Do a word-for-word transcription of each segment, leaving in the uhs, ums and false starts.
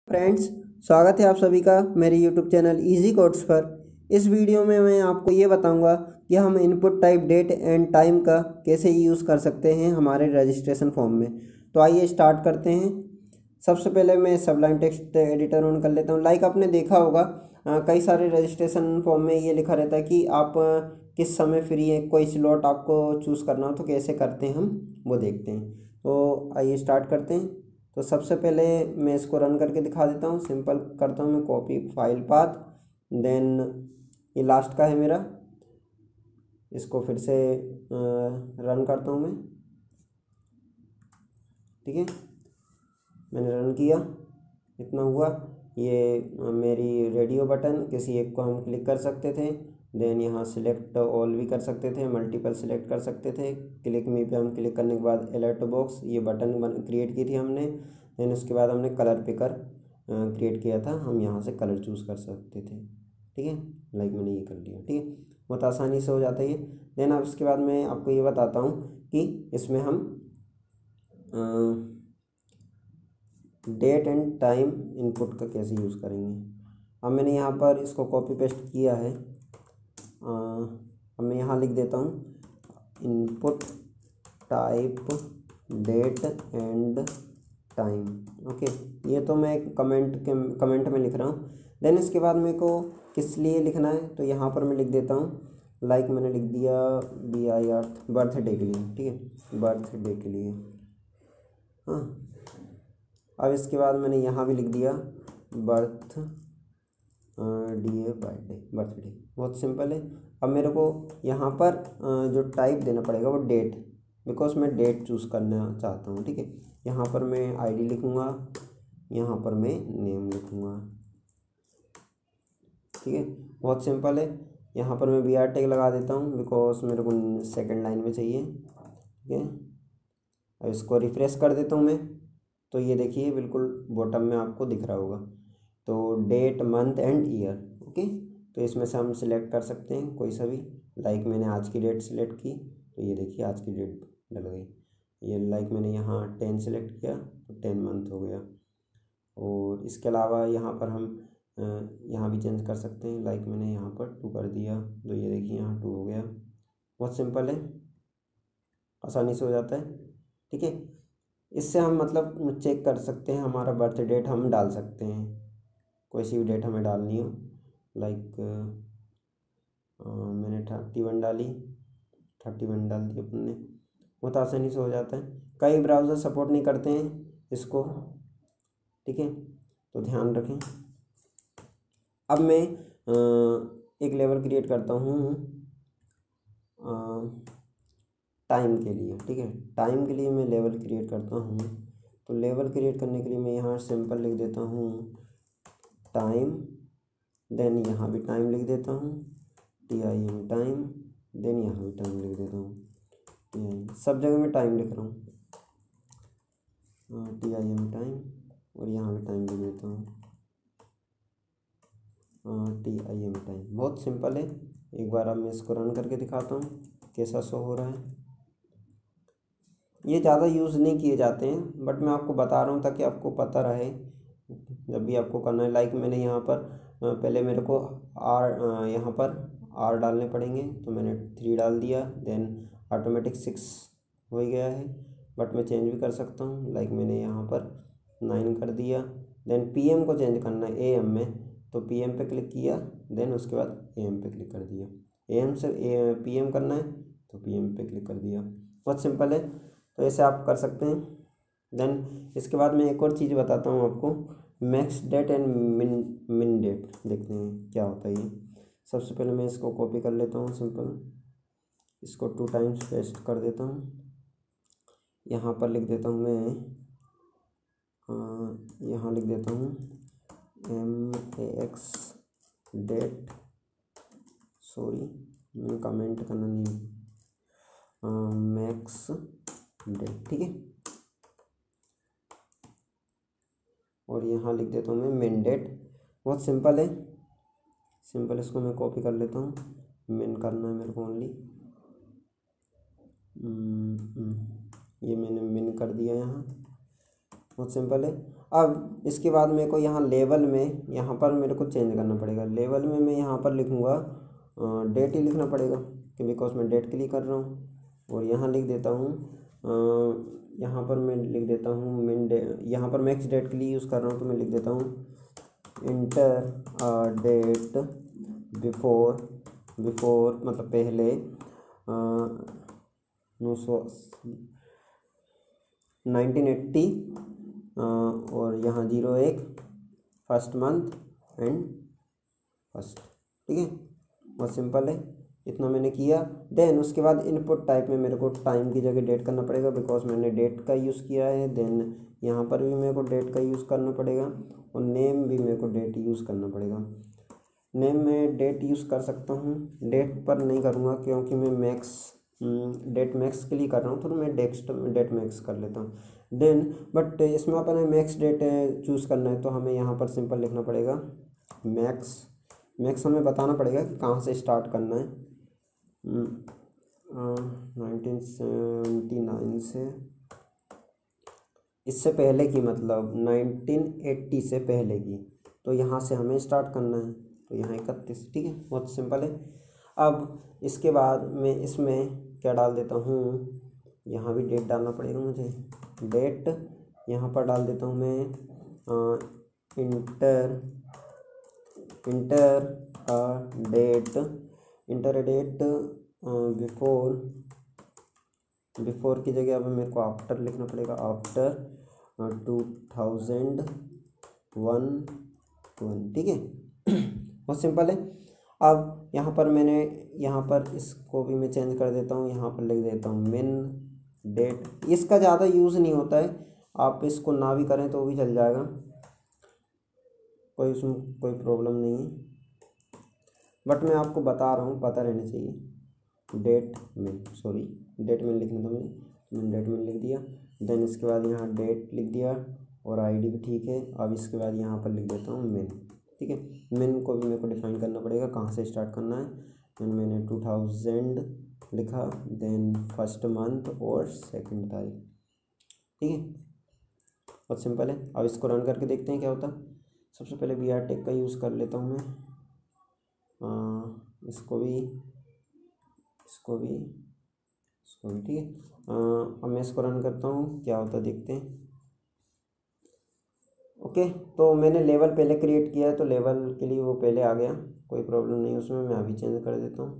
Friends, स्वागत है आप सभी का मेरे यूट्यूब चैनल इजी कोड्स पर। इस वीडियो में मैं आपको ये बताऊंगा कि हम input type date and time का कैसे यूज़ कर सकते हैं हमारे रजिस्ट्रेशन फॉर्म में। तो आइए स्टार्ट करते हैं। सबसे पहले मैं सबलाइन टेक्स्ट एडिटर ऑन कर लेता हूँ। लाइक आपने देखा होगा आ, कई सारे रजिस्ट्रेशन फॉर्म में ये लिखा रहता है कि आप आ, किस समय फ्री है, कोई स्लॉट आपको चूज़ करना हो तो कैसे करते हैं हम वो देखते हैं। तो आइए स्टार्ट करते हैं। तो सबसे पहले मैं इसको रन करके दिखा देता हूँ। सिंपल करता हूँ मैं कॉपी फाइल पाथ, देन ये लास्ट का है मेरा, इसको फिर से रन करता हूँ मैं। ठीक है, मैंने रन किया, इतना हुआ। ये मेरी रेडियो बटन, किसी एक को हम क्लिक कर सकते थे, देन यहाँ सिलेक्ट ऑल भी कर सकते थे, मल्टीपल सिलेक्ट कर सकते थे। क्लिक मी पे हम क्लिक करने के बाद अलर्ट बॉक्स ये बटन बन क्रिएट की थी हमने। देन उसके बाद हमने कलर पिकर क्रिएट किया था, हम यहाँ से कलर चूज़ कर सकते थे। ठीक है, लाइक मैंने ये कर लिया। ठीक है, बहुत आसानी से हो जाता है ये। देन अब इसके बाद मैं आपको ये बताता हूँ कि इसमें हम डेट एंड टाइम इनपुट का कैसे यूज़ करेंगे। अब मैंने यहाँ पर इसको कॉपी पेस्ट किया है। आ, अब मैं यहाँ लिख देता हूँ input type date and time. Okay, ये तो मैं कमेंट के कमेंट में लिख रहा हूँ। देन इसके बाद मेरे को किस लिए लिखना है तो यहाँ पर मैं लिख देता हूँ, लाइक मैंने लिख दिया बी आई आर बर्थडे के लिए। ठीक है, बर्थडे के लिए। हाँ, अब इसके बाद मैंने यहाँ भी लिख दिया birth D A birthday birthday. बहुत सिंपल है। अब मेरे को यहाँ पर जो टाइप देना पड़ेगा वो डेट, बिकॉज मैं डेट चूज़ करना चाहता हूँ। ठीक है, यहाँ पर मैं आईडी लिखूँगा, यहाँ पर मैं नेम लिखूँगा। ठीक है, बहुत सिंपल है। यहाँ पर मैं बी आर टैग लगा देता हूँ बिकॉज मेरे को सेकंड लाइन में चाहिए। ठीक है, अब इसको रिफ्रेश कर देता हूँ मैं, तो ये देखिए बिल्कुल बॉटम में आपको दिख रहा होगा। तो date month and year. Okay, तो इसमें से हम सिलेक्ट कर सकते हैं कोई सा भी। लाइक मैंने आज की डेट सिलेक्ट की, तो ये देखिए आज की डेट डल गई। ये लाइक मैंने यहाँ टेन सिलेक्ट किया तो टेन मंथ हो गया। और इसके अलावा यहाँ पर हम यहाँ भी चेंज कर सकते हैं। लाइक मैंने यहाँ पर टू कर दिया तो ये देखिए यहाँ टू हो गया। बहुत सिंपल है, आसानी से हो जाता है। ठीक है, इससे हम मतलब चेक कर सकते हैं हमारा बर्थ डेट हम डाल सकते हैं, कोई सी भी डेट हमें डालनी हो। लाइक मैंने थर्टी वन डाली, थर्टी वन डाल दी अपन ने। बहुत आसानी से हो जाता है। कई ब्राउज़र सपोर्ट नहीं करते हैं इसको। ठीक है, तो ध्यान रखें। अब मैं एक लेवल क्रिएट करता हूँ टाइम के लिए। ठीक है, टाइम के लिए मैं लेवल क्रिएट करता हूँ। तो लेवल क्रिएट करने के लिए मैं यहाँ सिंपल लिख देता हूँ टाइम, देन यहाँ भी टाइम लिख देता हूँ T I M time, then यहाँ भी टाइम लिख देता हूँ टी आई एम। सब जगह मैं टाइम लिख रहा हूँ, टी आई एम टाइम, और यहाँ भी टाइम लिख देता हूँ टी आई एम टाइम। बहुत सिंपल है। एक बार अब मैं इसको रन करके दिखाता हूँ कैसा शो हो रहा है। ये ज़्यादा यूज़ नहीं किए जाते हैं, बट मैं आपको बता रहा हूँ ताकि आपको पता रहे जब भी आपको करना है। लाइक मैंने यहाँ पर पहले मेरे को आर यहाँ पर आर डालने पड़ेंगे, तो मैंने थ्री डाल दिया। देन ऑटोमेटिक सिक्स हो ही गया है, बट मैं चेंज भी कर सकता हूँ। लाइक मैंने यहाँ पर नाइन कर दिया। देन पीएम को चेंज करना है एएम में, तो पीएम पे क्लिक किया, देन उसके बाद एएम पे क्लिक कर दिया। एएम से पीएम करना है तो पीएम पे क्लिक कर दिया। बहुत सिंपल है, तो ऐसे आप कर सकते हैं। देन इसके बाद मैं एक और चीज़ बताता हूँ आपको, मैक्स डेट एंड मिन मिन डेट। देखते हैं क्या होता है ये। सबसे पहले मैं इसको कॉपी कर लेता हूँ सिंपल, इसको टू टाइम्स पेस्ट कर देता हूँ। यहाँ पर लिख देता हूँ मैं, यहाँ लिख देता हूँ M A X date, sorry मैंने कमेंट करना नहीं, मैक्स डेट। ठीक है, और यहाँ लिख देता हूँ मैं मेन डेट। बहुत सिंपल है, सिंपल। इसको मैं कॉपी कर लेता हूँ, मेन करना है मेरे को ओनली। ये मैंने मेन कर दिया यहाँ। बहुत सिंपल है। अब इसके बाद मेरे को यहाँ लेवल में यहाँ पर मेरे को चेंज करना पड़ेगा। लेवल में मैं यहाँ पर लिखूँगा डेट ही लिखना पड़ेगा कि बिकॉज मैं डेट के लिए कर रहा हूँ। और यहाँ लिख देता हूँ, यहाँ पर मैं लिख देता हूँ मिन डे, यहाँ पर मैक्स डेट के लिए यूज़ कर रहा हूँ तो मैं लिख देता हूँ इंटर डेट बिफोर, बिफोर मतलब पहले नौ सौ नाइनटीन एट्टी और यहाँ जीरो एक फर्स्ट मंथ एंड फर्स्ट। ठीक है, बहुत सिंपल है, इतना मैंने किया। देन उसके बाद इनपुट टाइप में मेरे को टाइम की जगह डेट करना पड़ेगा बिकॉज मैंने डेट का यूज़ किया है। देन यहाँ पर भी मेरे को डेट का यूज़ करना पड़ेगा और नेम भी मेरे को डेट यूज़ करना पड़ेगा। नेम में डेट यूज़ कर सकता हूँ, डेट पर नहीं करूँगा क्योंकि मैं मैक्स डेट मैक्स के लिए कर रहा हूँ तो मैं डेक्स्ट डेट मैक्स कर लेता हूँ। देन बट इसमें अपन मैक्स डेट चूज़ करना है तो हमें यहाँ पर सिंपल लिखना पड़ेगा मैक्स। मैक्स हमें बताना पड़ेगा कि कहाँ से स्टार्ट करना है। नाइनटीन सेवेंटी नाइन से, इससे पहले की मतलब नाइनटीन एट्टी से पहले की, तो यहाँ से हमें स्टार्ट करना है तो यहाँ इकतीस। ठीक है, बहुत सिंपल है। अब इसके बाद मैं इसमें क्या डाल देता हूँ, यहाँ भी डेट डालना पड़ेगा मुझे। डेट यहाँ पर डाल देता हूँ मैं enter enter date enter date before, before की जगह अब मेरे को आफ्टर लिखना पड़ेगा। After two thousand one one. ठीक है, बहुत सिंपल है। अब यहाँ पर मैंने यहाँ पर इसको भी मैं चेंज कर देता हूँ, यहाँ पर लिख देता हूँ मिन डेट। इसका ज़्यादा यूज़ नहीं होता है, आप इसको ना भी करें तो भी चल जाएगा, कोई उसमें कोई प्रॉब्लम नहीं है, बट मैं आपको बता रहा हूँ, पता रहना चाहिए। डेट मिन, सॉरी डेट मिन लिखना था मुझे, मैंने डेट मिन लिख दिया। देन इसके बाद यहाँ डेट लिख दिया और आईडी भी ठीक है। अब इसके बाद यहाँ पर लिख देता हूँ मिन। ठीक है, मिन को भी मेरे को डिफाइन करना पड़ेगा कहाँ से स्टार्ट करना है। देन मैंने टू थाउजेंड लिखा, देन फर्स्ट मंथ और सेकंड तारीख। ठीक है, बहुत सिंपल है। अब इसको रन करके देखते हैं क्या होता है। सबसे पहले बी आर टेक का यूज़ कर लेता हूँ मैं, आ, इसको भी इसको भी इसको भी। ठीक है, अब मैं इसको रन करता हूँ क्या होता है देखते हैं। ओके okay, तो मैंने लेवल पहले क्रिएट किया है तो लेवल के लिए वो पहले आ गया, कोई प्रॉब्लम नहीं उसमें। मैं अभी चेंज कर देता हूँ।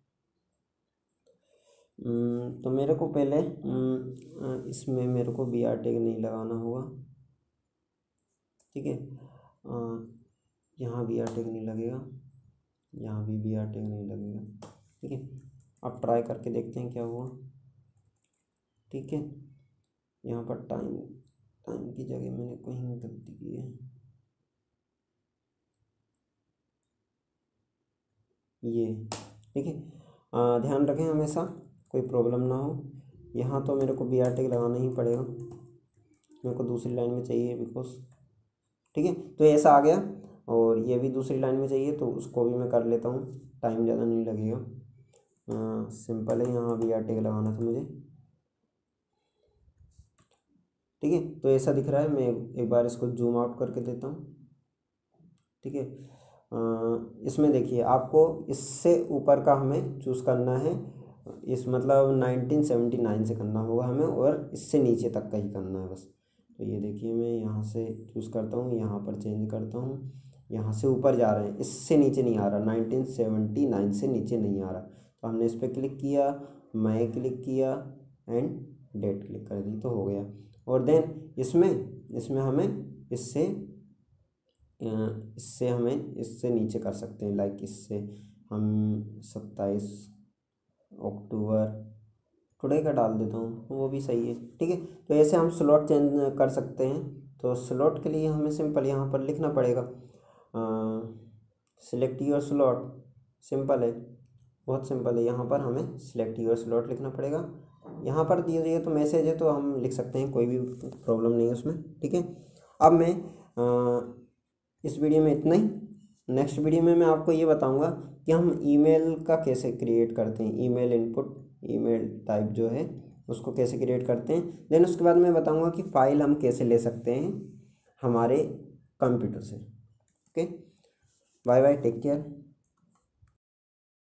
तो मेरे को पहले इसमें मेरे को बी आर टैग नहीं लगाना होगा। ठीक है, यहाँ बी आर टैग नहीं लगेगा, यहाँ भी बी आर टैग नहीं लगेगा। ठीक है, अब ट्राई करके देखते हैं क्या हुआ। ठीक है, यहाँ पर टाइम टाइम की जगह मैंने कहीं गलती की है, ये। ठीक है, ध्यान रखें हमेशा कोई प्रॉब्लम ना हो। यहाँ तो मेरे को बी आर टैग लगाना ही पड़ेगा, मेरे को दूसरी लाइन में चाहिए बिकॉज। ठीक है, तो ऐसा आ गया और ये भी दूसरी लाइन में चाहिए तो उसको भी मैं कर लेता हूँ, टाइम ज़्यादा नहीं लगेगा। आ, सिंपल है, यहाँ बी आर टैग लगाना था मुझे। ठीक है, तो ऐसा दिख रहा है। मैं एक बार इसको जूम आउट करके देता हूँ। ठीक है, इसमें देखिए आपको इससे ऊपर का हमें चूज़ करना है, इस मतलब नाइनटीन सेवेंटी नाइन से करना होगा हमें, और इससे नीचे तक का ही करना है बस। तो ये देखिए मैं यहाँ से चूज़ करता हूँ, यहाँ पर चेंज करता हूँ, यहाँ से ऊपर जा रहे हैं, इससे नीचे नहीं आ रहा, नाइनटीन सेवेंटी नाइन से नीचे नहीं आ रहा। तो हमने इस पर क्लिक किया, मैं क्लिक किया एंड डेट क्लिक कर दी तो हो गया। और देन इसमें इसमें हमें इससे इससे हमें इससे नीचे कर सकते हैं, लाइक इससे हम सत्ताईस अक्टूबर टुडे का डाल देता हूँ, वो भी सही है। ठीक है, तो ऐसे हम स्लॉट चेंज कर सकते हैं। तो स्लॉट के लिए हमें सिंपल यहाँ पर लिखना पड़ेगा सिलेक्ट योर स्लॉट। सिंपल है, बहुत सिंपल है। यहाँ पर हमें सिलेक्ट योर स्लॉट लिखना पड़ेगा। यहाँ पर दिए दिए तो मैसेज है तो हम लिख सकते हैं, कोई भी प्रॉब्लम नहीं है उसमें। ठीक है, अब मैं आ, इस वीडियो में इतना ही। नेक्स्ट वीडियो में मैं आपको ये बताऊंगा कि हम ईमेल का कैसे क्रिएट करते हैं, ईमेल इनपुट, ईमेल टाइप जो है उसको कैसे क्रिएट करते हैं। देन उसके बाद मैं बताऊंगा कि फ़ाइल हम कैसे ले सकते हैं हमारे कंप्यूटर से। Okay, bye bye, take care.